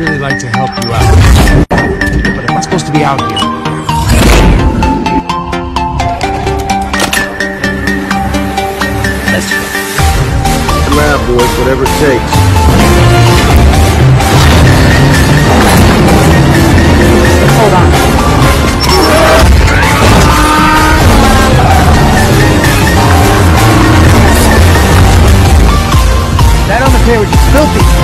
really like to help you out, but I'm not supposed to be out here. Let's go. Come out, boys, whatever it takes. Hold on. That on the page was just filthy.